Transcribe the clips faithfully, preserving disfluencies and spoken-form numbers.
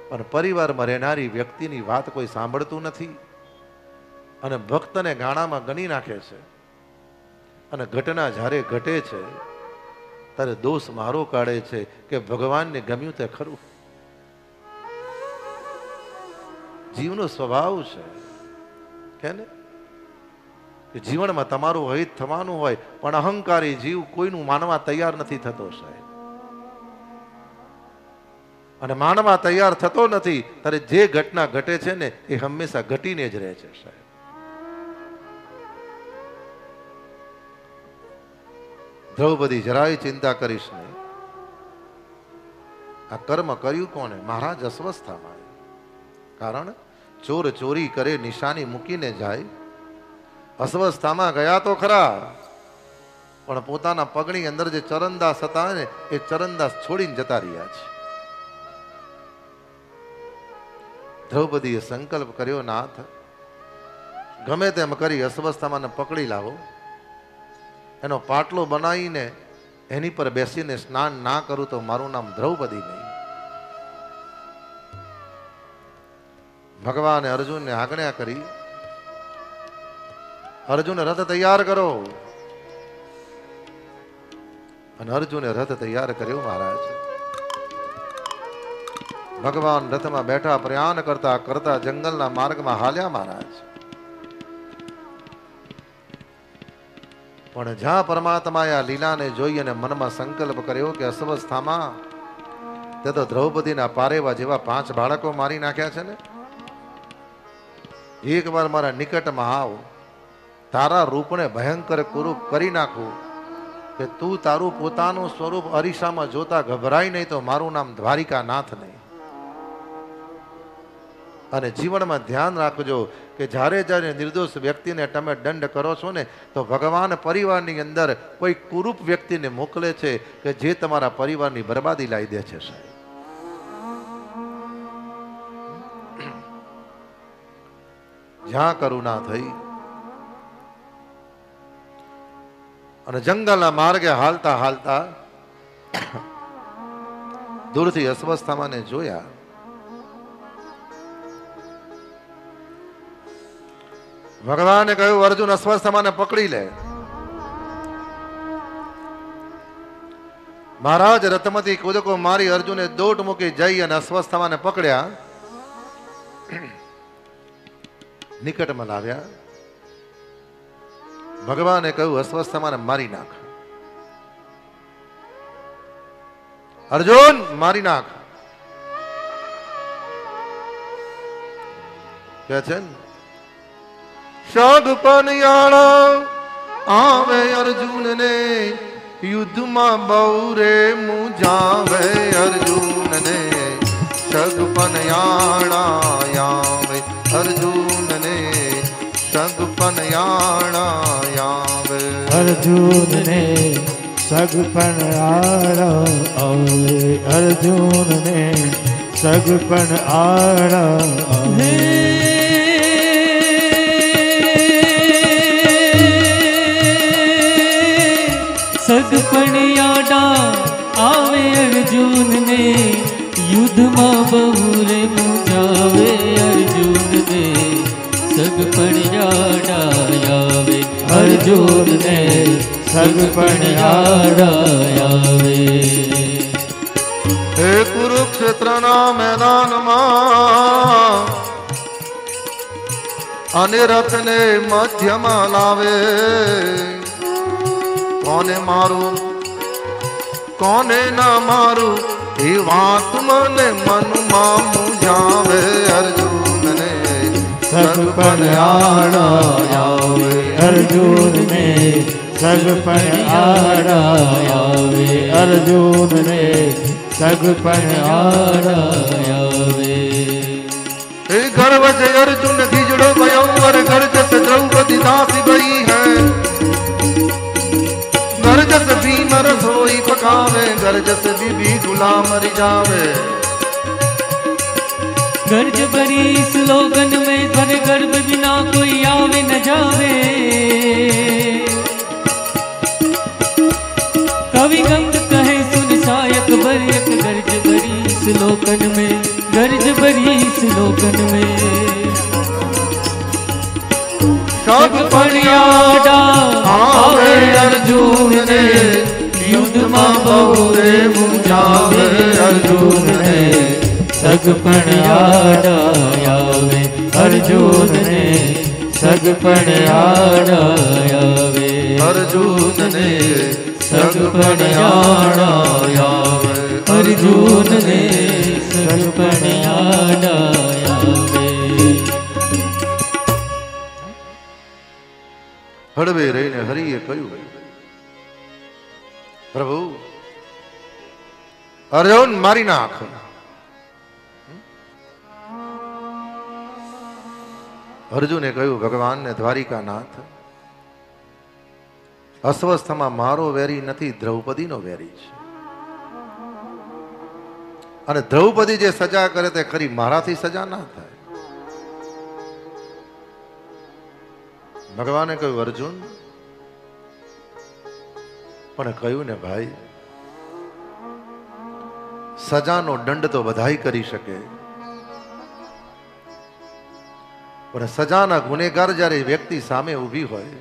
પણ પરિવારમાં રહેનારી વ્યક્તિની વાત કોઈ સાંભળતું નથી અને ભક્તને ગાણામાં ગણી નાખે છે. અને ઘટના જ્યારે ઘટે છે ત્યારે દોષ મારો કાઢે છે કે ભગવાનને ગમ્યું તે ખરું. જીવનો સ્વભાવ છે કે ને કે જીવનમાં તમારું હિત થવાનું હોય પણ અહંકારી જીવ કોઈનું માનવા તૈયાર નથી થતો સાહેબ. અને માનવા તૈયાર થતો નથી ત્યારે જે ઘટના ઘટે છે ને એ હંમેશા ઘટીને જ રહે છે સાહેબ. દ્રૌપદી જરાય ચિંતા કરીશ નહીં. આ કર્મ કર્યું કોને? મહારાજ અસ્વસ્થામાં. કારણ ચોર ચોરી કરે નિશાની મૂકીને જાય. અસ્વસ્થામાં ગયા તો ખરા પણ પોતાના પગની અંદર જે ચરણદાસ હતા ને એ ચરણદાસ છોડીને જતા રહ્યા છે. દ્રૌપદીએ સંકલ્પ કર્યો, નાથ ગમે તેમ કરી અસ્વસ્થામાં પકડી લાવો, એનો પાટલો બનાવીને એની પર બેસીને સ્નાન ના કરું તો મારું નામ દ્રૌપદી નહીં. ભગવાને અર્જુનને આજ્ઞા કરી, અર્જુન રથ તૈયાર કરો. અને અર્જુને રથ તૈયાર કર્યો મહારાજ. ભગવાન રથમાં બેઠા પ્રયાણ કરતા કરતા જંગલના માર્ગમાં હાલ્યા મહારાજ. પણ જ્યાં પરમાત્માએ આ લીલાને જોઈ અને મનમાં સંકલ્પ કર્યો કે અસ્વસ્થામાં તે તો દ્રૌપદીના પારેવા જેવા પાંચ બાળકો મારી નાખ્યા છે ને, એક વાર મારા નિકટમાં આવ, તારા રૂપને ભયંકર કુરૂપ કરી નાખું કે તું તારું પોતાનું સ્વરૂપ અરીસામાં જોતા ગભરાય નહીં તો મારું નામ દ્વારિકા નાથ નહીં. અને જીવનમાં ધ્યાન રાખજો કે જ્યારે જ્યારે નિર્દોષ વ્યક્તિને તમે દંડ કરો છો ને તો ભગવાન પરિવારની અંદર કોઈ કુરૂપ વ્યક્તિને મોકલે છે કે જે તમારા પરિવારની બરબાદી લાવી દે છે સાહેબ. જ્યાં કરુણા થઈ અને જંગલના માર્ગે હાલતા હાલતા દૂરથી અસ્વસ્થામાને જોયા. ભગવાને કહ્યું, અર્જુન અસ્વસ્થામાને પકડી લે. મહારાજ રથમાંથી કૂદકો મારી અર્જુને દોટ મૂકી જઈ અને અસ્વસ્થામાને પકડ્યા, નિકટમાં લાવ્યા. ભગવાને કહ્યું, અસ્વસ્થામાને મારી નાખ. અર્જુન મારી નાખ કે છે ને શગપનિયાણા આવે અર્જુન ને યુદ્ધમાં બહુ રે મુજાવે. અર્જુન ને શગપનિયાણા આવે અર્જુન ને શગપનિયાણા આવે. અર્જુન ને શગપનિયાણા આવે અર્જુન ને શગપનિયાણા આવે. સગપણિયાડા આવે અર્જુન ને યુદ્ધમાં બહુ રે મુજાવે. અર્જુન ને સગપણિયાડા આવે અર્જુન ને સગપણિયાડા આવે. હે કુરુક્ષેત્રના મેદાનમાં અને રથને મધ્યમાં લાવે. કોને મારું કોને ના મારું એ વાત મને મનમાં મૂંઝાવે. અર્જુન ને સગપણિયાણા આવે અર્જુન ને સગપણિયાણા આવે અર્જુન ને સગપણિયાણા આવે. એ ગર્વ से अर्जुन खिजड़ो भयो और गर्ज से द्रौपदी दासी गई है. गर्जस भीम रसोई पकावे गर्जस बीबी गुलाम रिजावे. गर्ज भरी इस लोगन में भर गर्भ बिना कोई आवे न जावे. कवि गंग कहे सुन सायक भर एक गर्ज भरी इस लोकन में गर्ज અર્જુન ને યુદ્ધમાં બહુ રે મૂંઝાવે અર્જુન ને સગપણ આડાયાવે અર્જુન ને સગપણ આડાયાવે અર્જુન ને સગપણ આડાયાવે અર્જુન ને સગપણ આડાયાવે હળવે રહીને હરિએ કહ્યું, પ્રભુ અર્જુન મારી નાખ. અર્જુને કહ્યું, ભગવાનને દ્વારિકાનાથ, અસ્વસ્થમાં મારો વેરી નથી, દ્રૌપદીનો વેરી છે. અને દ્રૌપદી જે સજા કરે તે ખરી, મારાથી સજા ના થાય. ભગવાને કહ્યું, અર્જુન પણ કહ્યું ને ભાઈ, સજાનો દંડ તો બધાય કરી શકે, પણ સજાના ગુનેગાર જ્યારે વ્યક્તિ સામે ઊભી હોય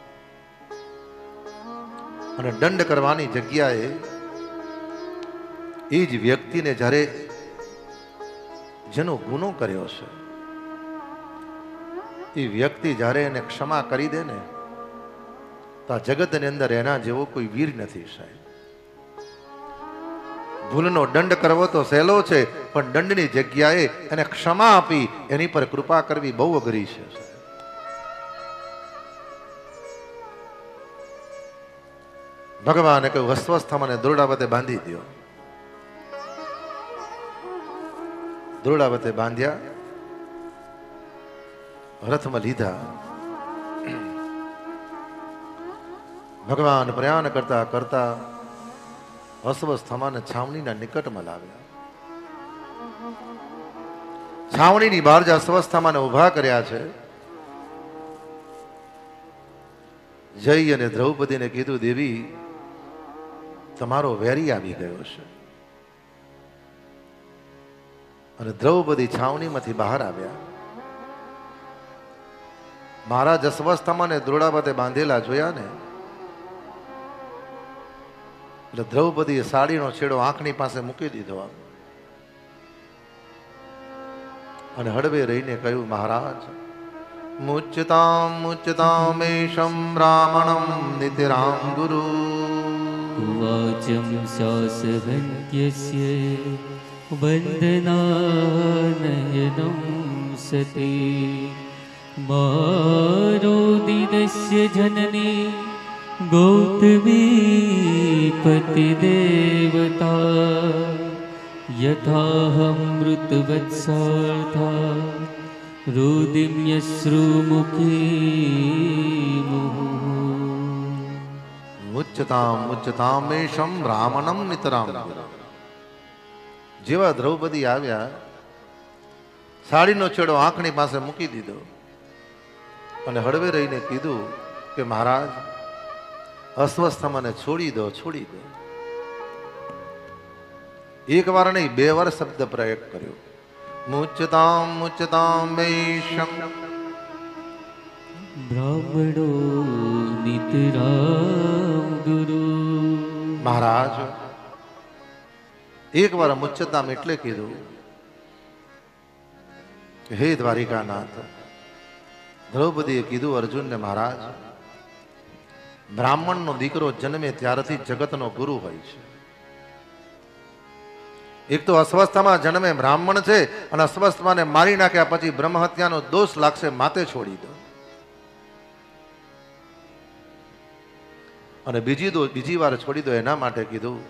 અને દંડ કરવાની જગ્યાએ એ જ વ્યક્તિને જ્યારે જેનો ગુનો કર્યો છે એ વ્યક્તિ જ્યારે એને ક્ષમા કરી દે ને, તો આ જગતની અંદર એના જેવો કોઈ વીર નથી સાહેબ. ભૂલનો દંડ કરવો તો સહેલો છે, પણ દંડની જગ્યાએ એને ક્ષમા આપી એની પર કૃપા કરવી બહુ અઘરી છે. ભગવાને કહ્યું, અસ્વસ્થામાં દોરડાવતે બાંધી દો. દોરડાવતે બાંધ્યા, રથમાં લીધા. ભગવાન પ્રયાણ કરતા કરતા અસ્વસ્થામાને છાવણીના નિકટમાં લાવ્યા. છાવણીની બહાર જ અસ્વસ્થામાને ઉભા કર્યા છે. જઈ અને દ્રૌપદીને કીધું, દેવી તમારો વેરી આવી ગયો છે. અને દ્રૌપદી છાવણીમાંથી બહાર આવ્યા. મહારાજ અસ્વસ્થામાને દ્રોડાવતે બાંધેલા જોયા ને, એટલે દ્રૌપદીએ સાડીનો છેડો આંખની પાસે મૂકી દીધો અને હળવે રહીને કહ્યું, મહારાજ મુચ્યતામ મુચ્યતામેશમ બ્રાહ્મણમ નિતરામ ગુરુ. વાચમ શાસહન્યસ્ય વંદનાનયનમ સતી મારોદિનસ્ય જનની ગૌતમી પતિદેવતા યથાહમૃતવત્સાર્થા રુદિમ્યશ્રુમુખી મુચ્યતામ મુચ્યતામેશમ બ્રાહ્મણમ નિતરામ ગુરુ. જેવા દ્રૌપદી આવ્યા, સાડીનો છેડો આંખની પાસે મૂકી દીધો અને હળવે રહીને કીધું કે મહારાજ અસ્વસ્થ મને છોડી દો, છોડી દો. એક વાર નહીં, બે વાર શબ્દ પ્રયોગ કર્યો. મુચ્યતામ મુચ્યતામેશમ બ્રાહ્મણો નિતરામ ગુરુ. મહારાજ એક વાર મુચ્યતામ એટલે કીધું કે હે દ્વારિકાનાથ, દ્રૌપદીએ કીધું અર્જુનને, મહારાજ બ્રાહ્મણનો દીકરો જન્મે ત્યારથી જગતનો ગુરુ હોય છે. એક તો અસ્વસ્થમાં જન્મે બ્રાહ્મણ છે અને અસ્વસ્થમાને મારી નાખ્યા પછી બ્રહ્મ હત્યાનો દોષ લાગશે, માતે છોડી દો. અને બીજી દો બીજી વાર છોડી દો એના માટે કીધું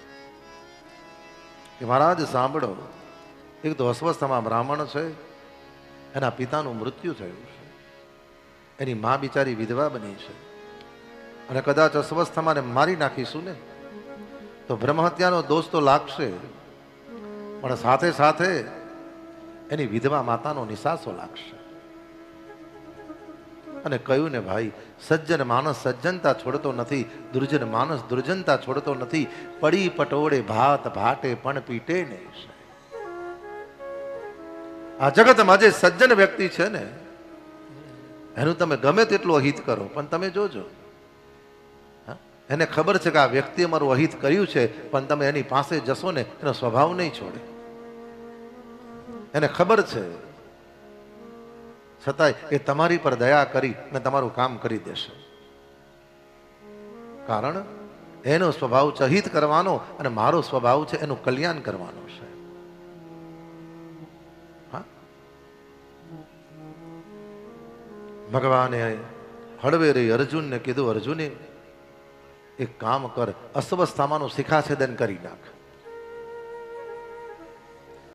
કે મહારાજ સાંભળો, એક તો અસ્વસ્થમાં બ્રાહ્મણ છે, એના પિતાનું મૃત્યુ થયું છે, એની મા બિચારી વિધવા બની છે, અને કદાચ અસ્વસ્થમાં મારી નાખીશું ને તો બ્રહ્મ હત્યાનો દોષ તો લાગશે, પણ સાથે સાથે એની વિધવા માતાનો નિશાસો લાગશે. અને કહ્યું ને ભાઈ, સજ્જન માણસ સજ્જનતા છોડતો નથી, દુર્જન માણસ દુર્જનતા છોડતો નથી. પડી પટોળે ભાત ભાટે પણ પીટે નહીં. આ જગતમાં જે સજ્જન વ્યક્તિ છે ને, એનું તમે ગમે તેટલું હિત કરો, પણ તમે જોજો એને ખબર છે કે આ વ્યક્તિએ મારું અહિત કર્યું છે, પણ તમે એની પાસે જશો ને એનો સ્વભાવ નહીં છોડે. એને ખબર છે, છતાંય એ તમારી પર દયા કરી ને તમારું કામ કરી દેશે. કારણ એનો સ્વભાવ છે હિત કરવાનો અને મારો સ્વભાવ છે એનું કલ્યાણ કરવાનો છે. હા, ભગવાને હળવે રહી અર્જુનને કીધું, અર્જુને એક કામ કર, અસ્વસ્થામાનું શિખાછેદન કરી નાખ.